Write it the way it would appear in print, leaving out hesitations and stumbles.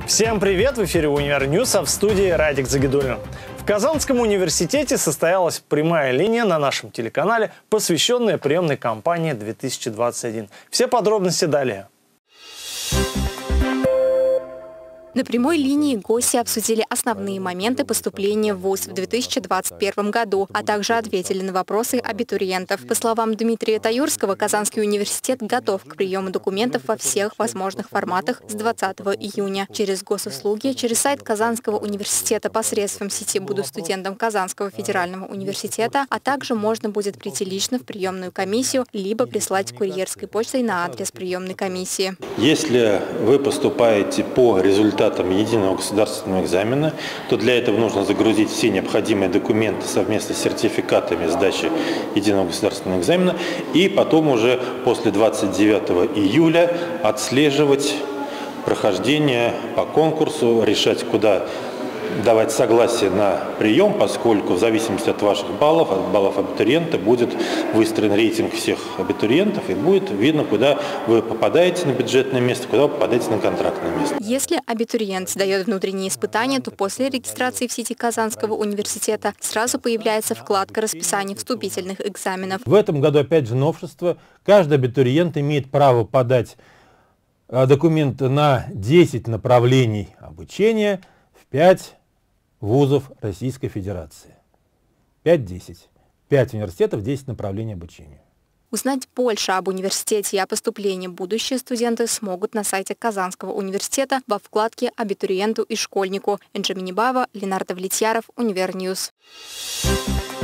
Всем привет! В эфире Универньюз, а в студии Радик Загидуллин. В Казанском университете состоялась прямая линия на нашем телеканале, посвященная приемной кампании 2021. Все подробности далее. На прямой линии гости обсудили основные моменты поступления в ВУЗ в 2021 году, а также ответили на вопросы абитуриентов. По словам Дмитрия Таюрского, Казанский университет готов к приему документов во всех возможных форматах с 20 июня. Через госуслуги, через сайт Казанского университета посредством сети «Буду студентом Казанского федерального университета», а также можно будет прийти лично в приемную комиссию, либо прислать курьерской почтой на адрес приемной комиссии. Если вы поступаете по результатам единого государственного экзамена, то для этого нужно загрузить все необходимые документы совместно с сертификатами сдачи единого государственного экзамена и потом уже после 29 июля отслеживать прохождение по конкурсу, решать, куда давать согласие на прием, поскольку в зависимости от ваших баллов, от баллов абитуриента, будет выстроен рейтинг всех абитуриентов и будет видно, куда вы попадаете на бюджетное место, куда вы попадаете на контрактное место. Если абитуриент сдает внутренние испытания, то после регистрации в сети Казанского университета сразу появляется вкладка расписания вступительных экзаменов. В этом году опять же новшество. Каждый абитуриент имеет право подать документы на 10 направлений обучения в 5 вузов Российской Федерации. 5-10. 5 университетов, 10 направлений обучения. Узнать больше об университете и о поступлении будущие студенты смогут на сайте Казанского университета во вкладке «Абитуриенту и школьнику». Энджи Минибаева, Ленардо Влетьяров, Универньюз.